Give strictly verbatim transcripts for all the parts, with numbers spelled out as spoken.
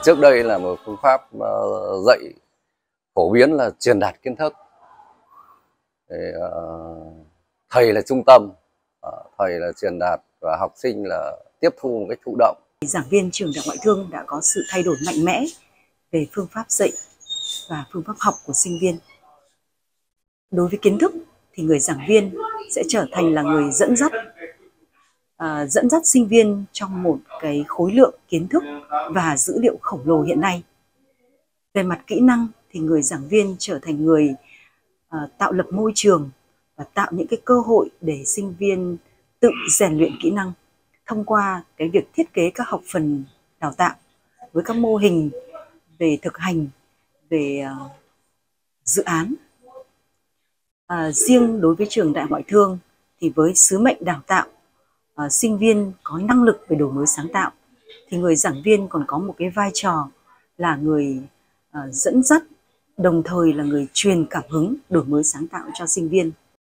trước đây là một phương pháp uh, dạy phổ biến là truyền đạt kiến thức. Thì, uh, thầy là trung tâm, uh, thầy là truyền đạt và học sinh là tiếp thu một cách thụ động. Giảng viên trường Đại học Ngoại thương đã có sự thay đổi mạnh mẽ về phương pháp dạy và phương pháp học của sinh viên. Đối với kiến thức thì người giảng viên sẽ trở thành là người dẫn dắt, uh, dẫn dắt sinh viên trong một cái khối lượng kiến thức và dữ liệu khổng lồ hiện nay. Về mặt kỹ năng thì người giảng viên trở thành người uh, tạo lập môi trường và tạo những cái cơ hội để sinh viên tự rèn luyện kỹ năng thông qua cái việc thiết kế các học phần đào tạo với các mô hình về thực hành, về uh, dự án. Uh, riêng đối với trường Đại học Ngoại thương thì với sứ mệnh đào tạo uh, sinh viên có năng lực về đổi mới sáng tạo, thì người giảng viên còn có một cái vai trò là người uh, dẫn dắt, đồng thời là người truyền cảm hứng đổi mới sáng tạo cho sinh viên.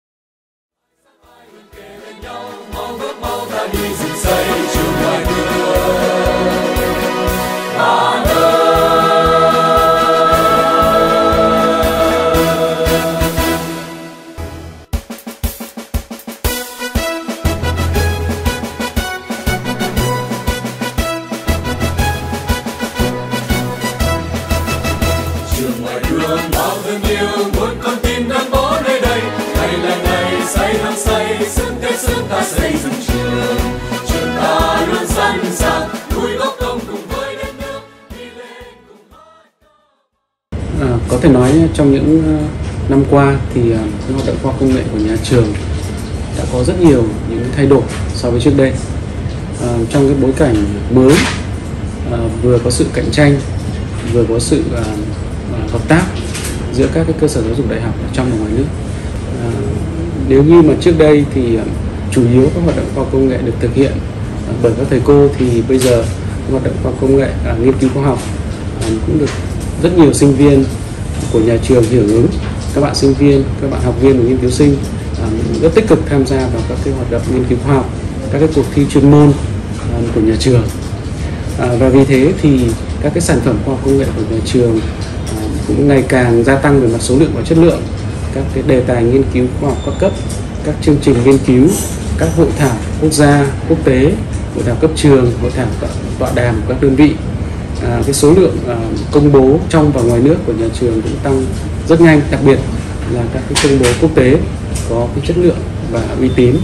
À, có thể nói trong những năm qua thì cái hoạt động khoa học công nghệ của nhà trường đã có rất nhiều những thay đổi so với trước đây. À, trong cái bối cảnh mới, à, vừa có sự cạnh tranh, vừa có sự à, hợp tác giữa các cái cơ sở giáo dục đại học ở trong và ngoài nước. À, nếu như mà trước đây thì chủ yếu các hoạt động khoa học công nghệ được thực hiện à, bởi các thầy cô, thì bây giờ hoạt động khoa học công nghệ, à, nghiên cứu khoa học à, cũng được rất nhiều sinh viên của nhà trường hưởng ứng. Các bạn sinh viên, các bạn học viên và nghiên cứu sinh à, rất tích cực tham gia vào các cái hoạt động nghiên cứu khoa học, các cái cuộc thi chuyên môn à, của nhà trường. À, và vì thế thì các cái sản phẩm khoa học công nghệ của nhà trường à, cũng ngày càng gia tăng về mặt số lượng và chất lượng. Các cái đề tài nghiên cứu khoa học các cấp, các chương trình nghiên cứu, các hội thảo quốc gia, quốc tế, hội thảo cấp trường, hội thảo tọa đàm của các đơn vị. À, cái số lượng à, công bố trong và ngoài nước của nhà trường cũng tăng rất nhanh, đặc biệt là các cái công bố quốc tế có cái chất lượng và uy tín.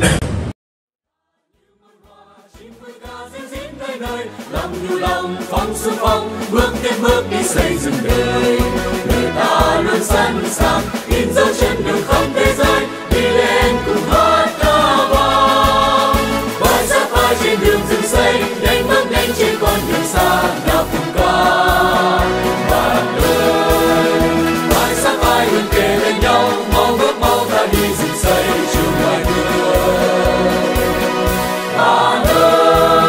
Bước tiếp bước đi xây dựng đời, người ta luôn sẵn sàng in dấu chân đường không thế giới, đi lên cùng hát ca vang. Vai sát vai trên đường rừng xây, nhanh bước nhanh trên con đường xa, nào cùng ca. Bạn ơi, vai sát vai luôn kề bên nhau, mau bước mau ta đi rừng xây trường ngoài đường. Bạn ơi.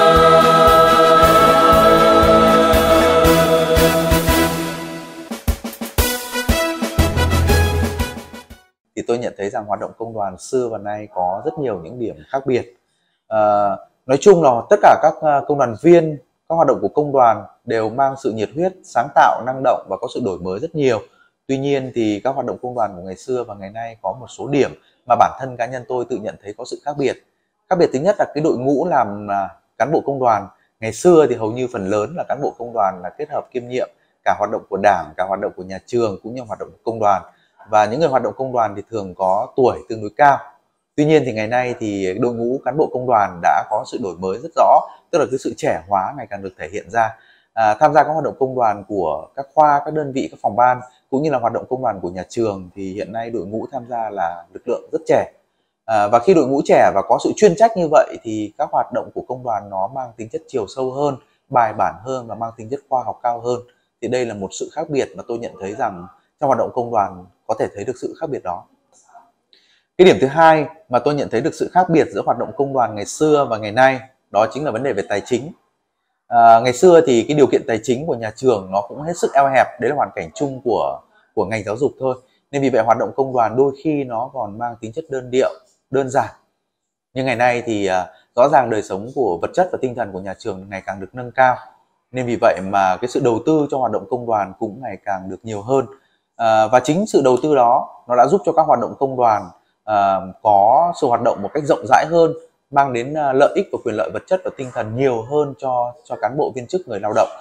Thì tôi nhận thấy rằng hoạt động công đoàn xưa và nay có rất nhiều những điểm khác biệt. À, nói chung là tất cả các công đoàn viên, các hoạt động của công đoàn đều mang sự nhiệt huyết, sáng tạo, năng động và có sự đổi mới rất nhiều. Tuy nhiên thì các hoạt động công đoàn của ngày xưa và ngày nay có một số điểm mà bản thân cá nhân tôi tự nhận thấy có sự khác biệt. Khác biệt thứ nhất là cái đội ngũ làm cán bộ công đoàn. Ngày xưa thì hầu như phần lớn là cán bộ công đoàn là kết hợp kiêm nhiệm cả hoạt động của đảng, cả hoạt động của nhà trường cũng như hoạt động của công đoàn. Và những người hoạt động công đoàn thì thường có tuổi tương đối cao. Tuy nhiên thì ngày nay thì đội ngũ cán bộ công đoàn đã có sự đổi mới rất rõ, tức là cái sự trẻ hóa ngày càng được thể hiện ra. À, tham gia các hoạt động công đoàn của các khoa, các đơn vị, các phòng ban cũng như là hoạt động công đoàn của nhà trường thì hiện nay đội ngũ tham gia là lực lượng rất trẻ. À, và khi đội ngũ trẻ và có sự chuyên trách như vậy thì các hoạt động của công đoàn nó mang tính chất chiều sâu hơn, bài bản hơn và mang tính chất khoa học cao hơn. Thì đây là một sự khác biệt mà tôi nhận thấy rằng trong hoạt động công đoàn có thể thấy được sự khác biệt đó. Cái điểm thứ hai mà tôi nhận thấy được sự khác biệt giữa hoạt động công đoàn ngày xưa và ngày nay đó chính là vấn đề về tài chính. À, ngày xưa thì cái điều kiện tài chính của nhà trường nó cũng hết sức eo hẹp, đấy là hoàn cảnh chung của của ngành giáo dục thôi. Nên vì vậy hoạt động công đoàn đôi khi nó còn mang tính chất đơn điệu, đơn giản. Nhưng ngày nay thì à, rõ ràng đời sống của vật chất và tinh thần của nhà trường ngày càng được nâng cao. nên vì vậy mà cái sự đầu tư cho hoạt động công đoàn cũng ngày càng được nhiều hơn. À, và chính sự đầu tư đó nó đã giúp cho các hoạt động công đoàn à, có sự hoạt động một cách rộng rãi hơn, mang đến à, lợi ích và quyền lợi vật chất và tinh thần nhiều hơn cho cho cán bộ viên chức người lao động.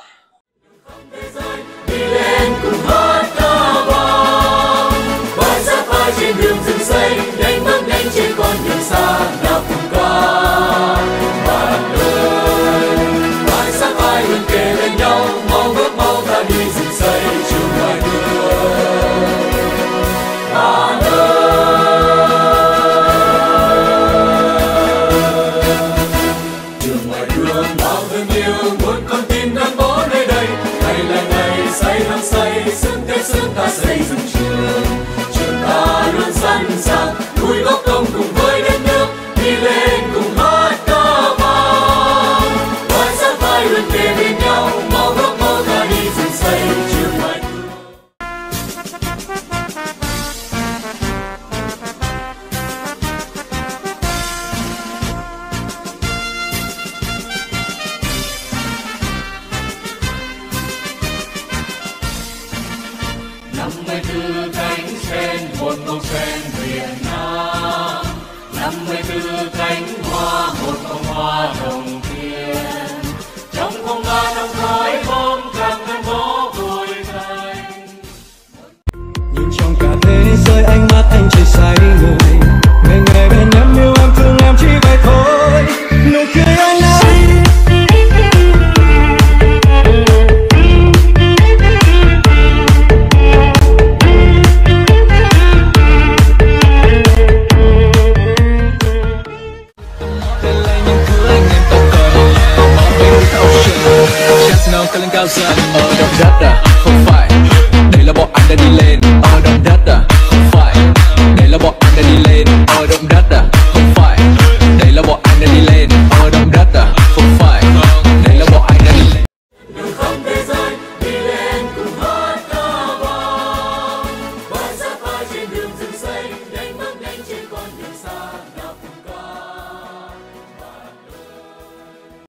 Đi lên cùng hát ca vang, vai sát vai trên đường rừng xanh, nhanh bước nhanh trên con đường xa nào cùng ca. Bạn ơi, vai sát vai luôn kề bên nhau, mau bước mau ta đi rừng xanh trường ngoài đường. Bạn ơi, trường ngoài đường bao thương yêu muốn con tim gắn bó nơi đây. Ngày là ngày say hăng say, sướng tiếp sướng ta xây dựng trường. Trường ta luôn sẵn sàng, nuôi gốc công cùng với đất nước, đi lên cùng hát ca vang. Vai sát vai luôn kề bên nhau, mau bước mau ta đi rừng xây trường ngoài đường. Năm mươi tư cánh sen một màu sen Việt Nam, năm mươi tư cánh hoa một bông hoa đồng tiền, trong không gian năm khói bom càng gắn bó vui thành. Nhìn trong cả thế giới ánh mắt anh chỉ say người, ngày ngày bên em yêu em thương em chỉ vậy thôi, nụ cười anh ấy. Cao dần ở động đất à, không phải đây là bọn anh đã đi lên